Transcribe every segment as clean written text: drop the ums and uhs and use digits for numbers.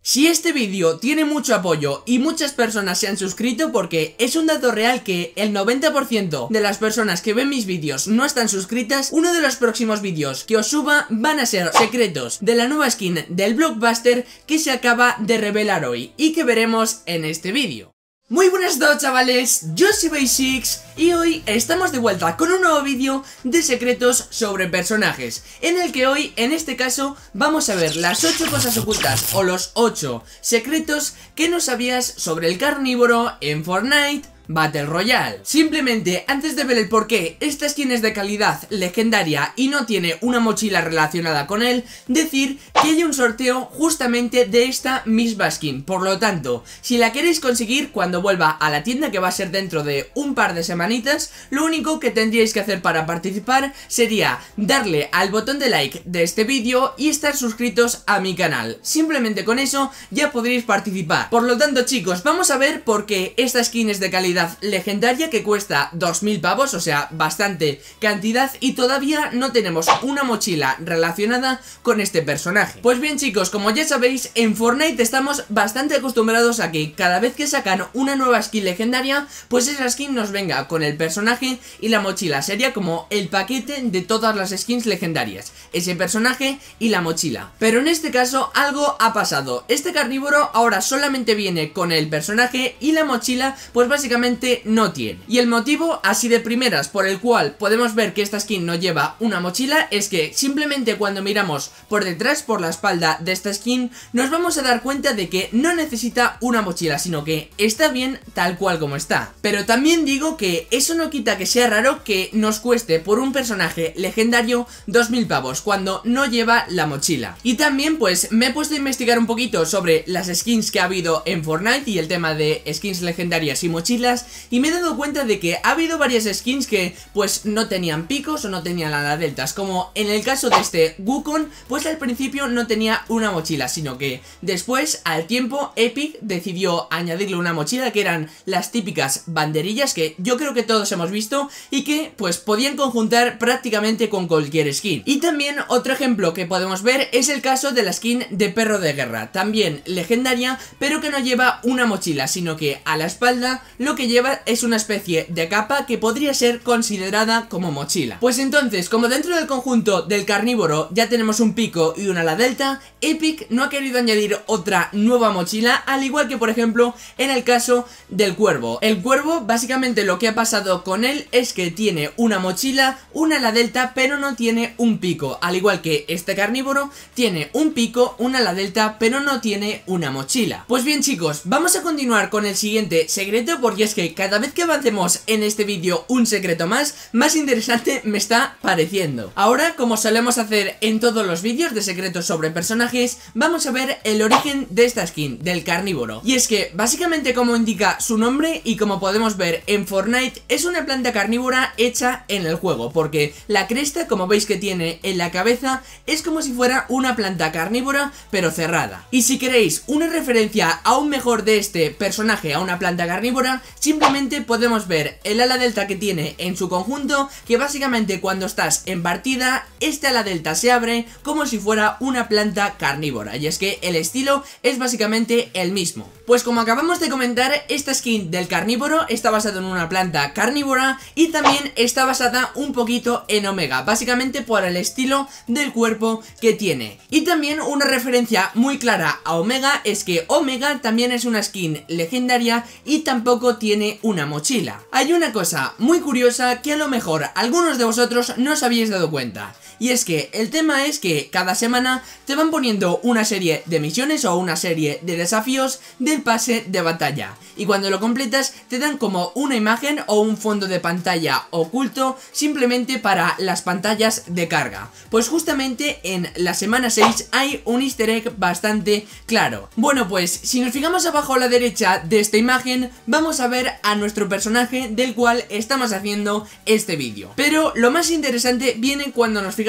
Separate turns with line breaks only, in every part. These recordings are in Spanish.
Si este vídeo tiene mucho apoyo y muchas personas se han suscrito, porque es un dato real que el 90% de las personas que ven mis vídeos no están suscritas, uno de los próximos vídeos que os suba van a ser secretos de la nueva skin del Blockbuster que se acaba de revelar hoy y que veremos en este vídeo. Muy buenas a todos, chavales, yo soy Basics y hoy estamos de vuelta con un nuevo vídeo de secretos sobre personajes, en el que hoy, en este caso, vamos a ver las 8 cosas ocultas o los 8 secretos que no sabías sobre el carnívoro en Fortnite Battle Royale. Simplemente, antes de ver el por qué esta skin es de calidad legendaria y no tiene una mochila relacionada con él, decir que hay un sorteo justamente de esta misma skin. Por lo tanto, si la queréis conseguir cuando vuelva a la tienda, que va a ser dentro de un par de semanitas, lo único que tendríais que hacer para participar sería darle al botón de like de este vídeo y estar suscritos a mi canal. Simplemente con eso ya podréis participar. Por lo tanto, chicos, vamos a ver por qué esta skin es de calidad legendaria, que cuesta 2000 pavos, o sea, bastante cantidad, y todavía no tenemos una mochila relacionada con este personaje. Pues bien, chicos, como ya sabéis, en Fortnite estamos bastante acostumbrados a que cada vez que sacan una nueva skin legendaria, pues esa skin nos venga con el personaje y la mochila. Sería como el paquete de todas las skins legendarias, ese personaje y la mochila. Pero en este caso algo ha pasado. Este carnívoro ahora solamente viene con el personaje y la mochila, pues básicamente no tiene. Y el motivo, así de primeras, por el cual podemos ver que esta skin no lleva una mochila, es que simplemente cuando miramos por detrás, por la espalda de esta skin, nos vamos a dar cuenta de que no necesita una mochila, sino que está bien tal cual como está. Pero también digo que eso no quita que sea raro que nos cueste por un personaje legendario 2000 pavos cuando no lleva la mochila. Y también pues me he puesto a investigar un poquito sobre las skins que ha habido en Fortnite y el tema de skins legendarias y mochilas, y me he dado cuenta de que ha habido varias skins que pues no tenían picos o no tenían ala deltas, como en el caso de este Wukong, pues al principio no tenía una mochila, sino que después, al tiempo, Epic decidió añadirle una mochila, que eran las típicas banderillas que yo creo que todos hemos visto y que pues podían conjuntar prácticamente con cualquier skin. Y también otro ejemplo que podemos ver es el caso de la skin de perro de guerra, también legendaria, pero que no lleva una mochila, sino que a la espalda lo que lleva es una especie de capa que podría ser considerada como mochila. Pues entonces, como dentro del conjunto del carnívoro ya tenemos un pico y una ala delta, Epic no ha querido añadir otra nueva mochila, al igual que por ejemplo en el caso del cuervo. El cuervo, básicamente lo que ha pasado con él es que tiene una mochila, una ala delta, pero no tiene un pico, al igual que este carnívoro tiene un pico, una ala delta, pero no tiene una mochila. Pues bien, chicos, vamos a continuar con el siguiente secreto, porque es que cada vez que avancemos en este vídeo un secreto más interesante me está pareciendo. Ahora, como solemos hacer en todos los vídeos de secretos sobre personajes, vamos a ver el origen de esta skin, del carnívoro. Y es que, básicamente como indica su nombre y como podemos ver en Fortnite, es una planta carnívora hecha en el juego, porque la cresta, como veis que tiene en la cabeza, es como si fuera una planta carnívora, pero cerrada. Y si queréis una referencia aún mejor de este personaje a una planta carnívora, simplemente podemos ver el ala delta que tiene en su conjunto, que básicamente cuando estás en partida, este ala delta se abre como si fuera una planta carnívora, y es que el estilo es básicamente el mismo. Pues como acabamos de comentar, esta skin del carnívoro está basada en una planta carnívora y también está basada un poquito en Omega, básicamente por el estilo del cuerpo que tiene. Y también una referencia muy clara a Omega es que Omega también es una skin legendaria y tampoco tiene una mochila. Hay una cosa muy curiosa que a lo mejor algunos de vosotros no os habéis dado cuenta, y es que el tema es que cada semana te van poniendo una serie de misiones o una serie de desafíos del pase de batalla, y cuando lo completas te dan como una imagen o un fondo de pantalla oculto simplemente para las pantallas de carga. Pues justamente en la semana 6 hay un easter egg bastante claro. Bueno, pues si nos fijamos abajo a la derecha de esta imagen, vamos a ver a nuestro personaje del cual estamos haciendo este vídeo. Pero lo más interesante viene cuando nos fijamos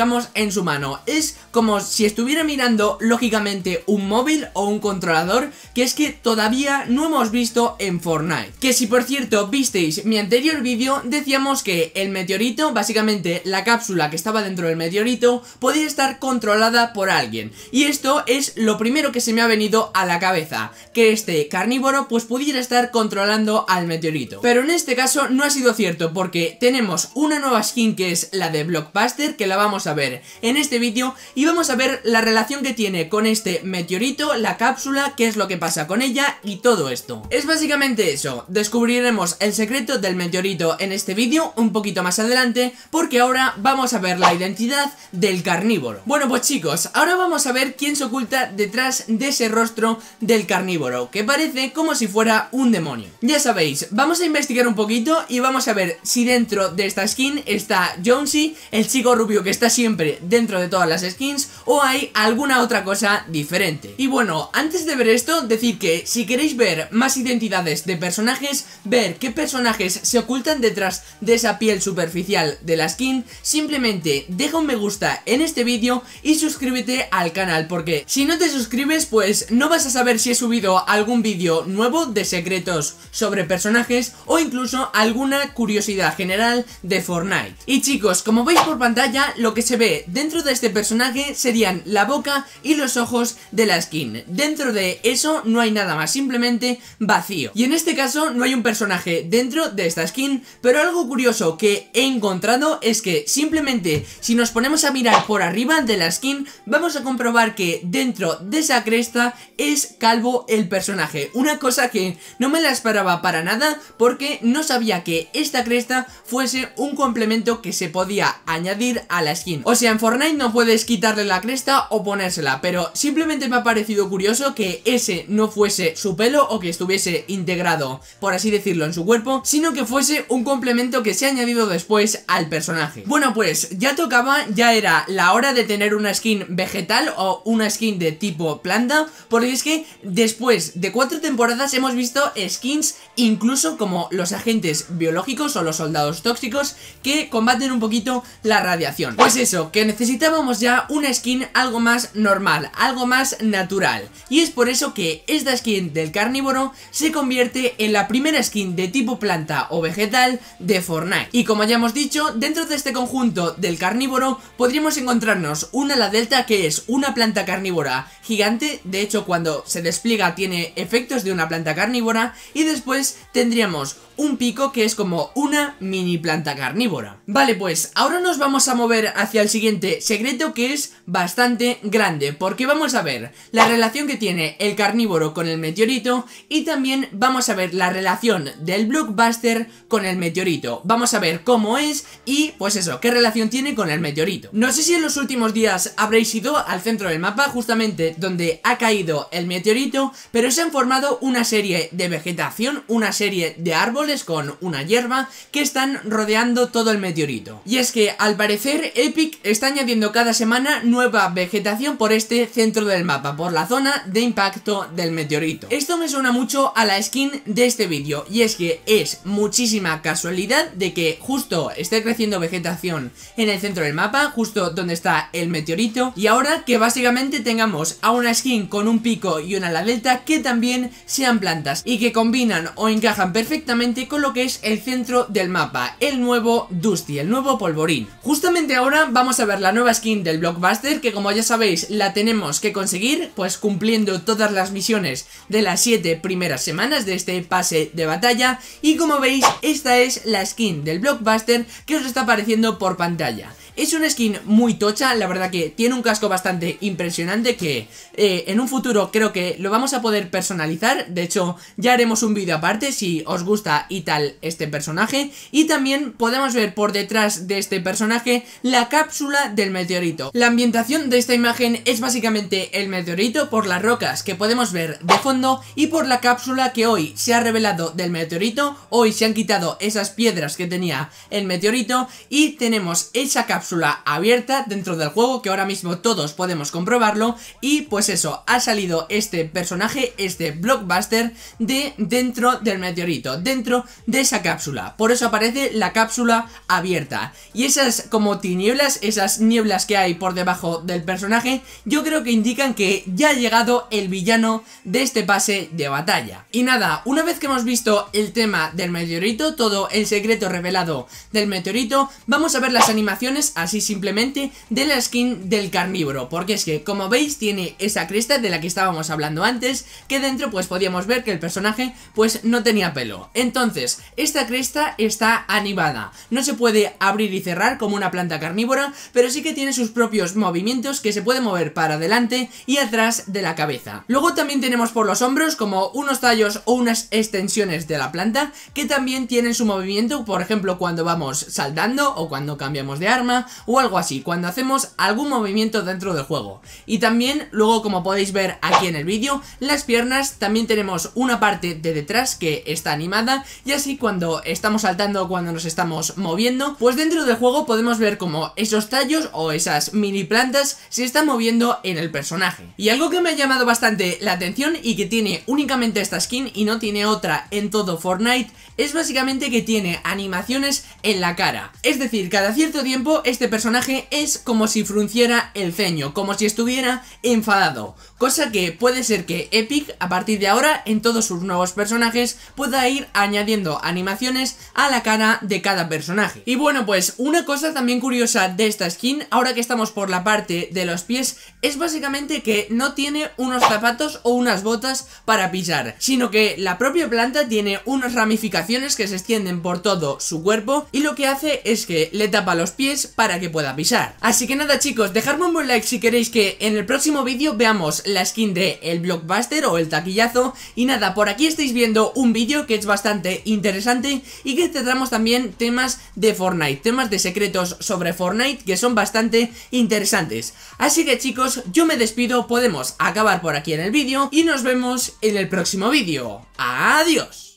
digamos, en su mano. Es como si estuviera mirando lógicamente un móvil o un controlador, que es que todavía no hemos visto en Fortnite. Que si por cierto visteis mi anterior vídeo, decíamos que el meteorito, básicamente la cápsula que estaba dentro del meteorito, podía estar controlada por alguien. Y esto es lo primero que se me ha venido a la cabeza, que este carnívoro pues pudiera estar controlando al meteorito. Pero en este caso no ha sido cierto, porque tenemos una nueva skin que es la de Blockbuster, que la vamos a ver en este vídeo, y vamos a ver la relación que tiene con este meteorito, la cápsula, qué es lo que pasa con ella y todo esto. Es básicamente eso, descubriremos el secreto del meteorito en este vídeo un poquito más adelante, porque ahora vamos a ver la identidad del carnívoro. Bueno pues chicos, ahora vamos a ver quién se oculta detrás de ese rostro del carnívoro, que parece como si fuera un demonio. Ya sabéis, vamos a investigar un poquito y vamos a ver si dentro de esta skin está Jonesy, el chico rubio que está siempre dentro de todas las skins, o hay alguna otra cosa diferente. Y bueno, antes de ver esto, decir que si queréis ver más identidades de personajes, ver qué personajes se ocultan detrás de esa piel superficial de la skin, simplemente deja un me gusta en este vídeo y suscríbete al canal, porque si no te suscribes pues no vas a saber si he subido algún vídeo nuevo de secretos sobre personajes o incluso alguna curiosidad general de Fortnite. Y chicos, como veis por pantalla, lo que se ve dentro de este personaje serían la boca y los ojos de la skin. Dentro de eso no hay nada más, simplemente vacío. Y en este caso no hay un personaje dentro de esta skin, pero algo curioso que he encontrado es que simplemente si nos ponemos a mirar por arriba de la skin, vamos a comprobar que dentro de esa cresta es calvo el personaje. Una cosa que no me la esperaba para nada, porque no sabía que esta cresta fuese un complemento que se podía añadir a la skin. O sea, en Fortnite no puedes quitarle la cresta o ponérsela, pero simplemente me ha parecido curioso que ese no fuese su pelo o que estuviese integrado, por así decirlo, en su cuerpo, sino que fuese un complemento que se ha añadido después al personaje. Bueno pues ya tocaba, ya era la hora de tener una skin vegetal o una skin de tipo planta, porque es que después de 4 temporadas hemos visto skins incluso como los agentes biológicos o los soldados tóxicos que combaten un poquito la radiación. Pues eso, que necesitábamos ya una skin algo más normal, algo más natural, y es por eso que esta skin del carnívoro se convierte en la primera skin de tipo planta o vegetal de Fortnite. Y como ya hemos dicho, dentro de este conjunto del carnívoro podríamos encontrarnos una ala delta, que es una planta carnívora gigante, de hecho cuando se despliega tiene efectos de una planta carnívora, y después tendríamos un pico que es como una mini planta carnívora. Vale, pues ahora nos vamos a mover hacia el siguiente secreto, que es bastante grande, porque vamos a ver la relación que tiene el carnívoro con el meteorito, y también vamos a ver la relación del Blockbuster con el meteorito. Vamos a ver cómo es y pues eso, qué relación tiene con el meteorito. No sé si en los últimos días habréis ido al centro del mapa, justamente donde ha caído el meteorito, pero se han formado una serie de vegetación, una serie de árboles con una hierba que están rodeando todo el meteorito. Y es que al parecer Epic está añadiendo cada semana nueva vegetación por este centro del mapa, por la zona de impacto del meteorito. Esto me suena mucho a la skin de este vídeo, y es que es muchísima casualidad de que justo esté creciendo vegetación en el centro del mapa, justo donde está el meteorito, y ahora que básicamente tengamos a una skin con un pico y una ala delta que también sean plantas y que combinan o encajan perfectamente con lo que es el centro del mapa, el nuevo Dusty, el nuevo polvorín. Justamente ahora vamos a ver la nueva skin del Blockbuster, que como ya sabéis la tenemos que conseguir pues cumpliendo todas las misiones de las 7 primeras semanas de este pase de batalla, y como veis esta es la skin del Blockbuster que os está apareciendo por pantalla. Es una skin muy tocha, la verdad que tiene un casco bastante impresionante que en un futuro creo que lo vamos a poder personalizar. De hecho ya haremos un vídeo aparte si os gusta y tal este personaje. Y también podemos ver por detrás de este personaje la cápsula del meteorito. La ambientación de esta imagen es básicamente el meteorito por las rocas que podemos ver de fondo y por la cápsula que hoy se ha revelado del meteorito. Hoy se han quitado esas piedras que tenía el meteorito y tenemos esa cápsula cápsula abierta dentro del juego, que ahora mismo todos podemos comprobarlo. Y pues eso, ha salido este personaje, este Blockbuster, de dentro del meteorito, dentro de esa cápsula. Por eso aparece la cápsula abierta. Y esas como tinieblas, esas nieblas que hay por debajo del personaje, yo creo que indican que ya ha llegado el villano de este pase de batalla. Y nada, una vez que hemos visto el tema del meteorito, todo el secreto revelado del meteorito, vamos a ver las animaciones así simplemente de la skin del carnívoro, porque es que como veis tiene esa cresta de la que estábamos hablando antes, que dentro pues podíamos ver que el personaje pues no tenía pelo. Entonces esta cresta está animada, no se puede abrir y cerrar como una planta carnívora, pero sí que tiene sus propios movimientos, que se puede mover para adelante y atrás de la cabeza. Luego también tenemos por los hombros como unos tallos o unas extensiones de la planta que también tienen su movimiento, por ejemplo cuando vamos saltando o cuando cambiamos de arma o algo así, cuando hacemos algún movimiento dentro del juego. Y también luego, como podéis ver aquí en el vídeo, las piernas también tenemos una parte de detrás que está animada, y así cuando estamos saltando o cuando nos estamos moviendo, pues dentro del juego podemos ver como esos tallos o esas mini plantas se están moviendo en el personaje. Y algo que me ha llamado bastante la atención y que tiene únicamente esta skin y no tiene otra en todo Fortnite, es básicamente que tiene animaciones en la cara. Es decir, cada cierto tiempo este personaje es como si frunciera el ceño, como si estuviera enfadado, cosa que puede ser que Epic a partir de ahora en todos sus nuevos personajes pueda ir añadiendo animaciones a la cara de cada personaje. Y bueno, pues una cosa también curiosa de esta skin, ahora que estamos por la parte de los pies, es básicamente que no tiene unos zapatos o unas botas para pisar, sino que la propia planta tiene unas ramificaciones que se extienden por todo su cuerpo, y lo que hace es que le tapa los pies para que pueda pisar. Así que nada chicos, dejadme un buen like si queréis que en el próximo vídeo veamos la skin de el Blockbuster o el taquillazo. Y nada, por aquí estáis viendo un vídeo que es bastante interesante y que tratamos también temas de Fortnite, temas de secretos sobre Fortnite que son bastante interesantes. Así que chicos, yo me despido, podemos acabar por aquí en el vídeo y nos vemos en el próximo vídeo. ¡Adiós!